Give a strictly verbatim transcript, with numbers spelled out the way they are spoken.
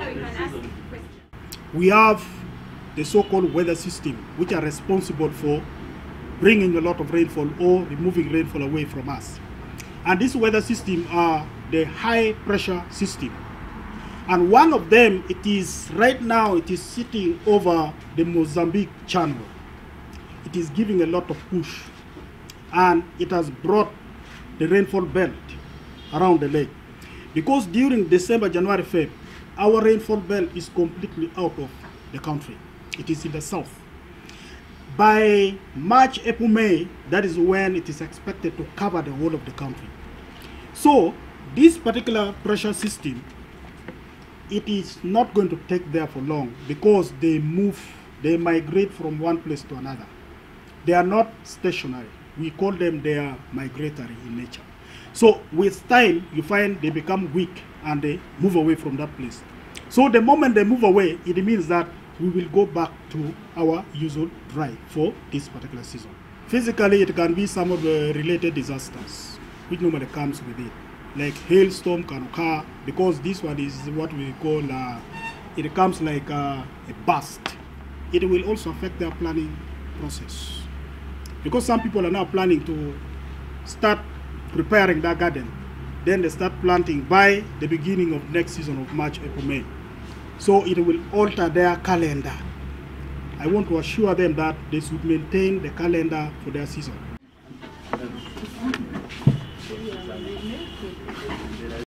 We have the so-called weather system, which are responsible for bringing a lot of rainfall or removing rainfall away from us. And this weather system are the high pressure system. And one of them, it is right now, it is sitting over the Mozambique channel. It is giving a lot of push, and it has brought the rainfall belt around the lake. Because during December, January, February, our rainfall belt is completely out of the country. It is in the south. By March, April, May, that is when it is expected to cover the whole of the country. So this particular pressure system, it is not going to take there for long because they move, they migrate from one place to another. They are not stationary. We call them, they are migratory in nature. So with time, you find they become weak and they move away from that place. So the moment they move away, it means that we will go back to our usual dry for this particular season. Physically, it can be some of the related disasters, which normally comes with it. Like hailstorm can occur, because this one is what we call, uh, it comes like uh, a burst. It will also affect their planning process. Because some people are now planning to start preparing their garden. Then they start planting by the beginning of next season of March, April, May. So it will alter their calendar. I want to assure them that they should maintain the calendar for their season.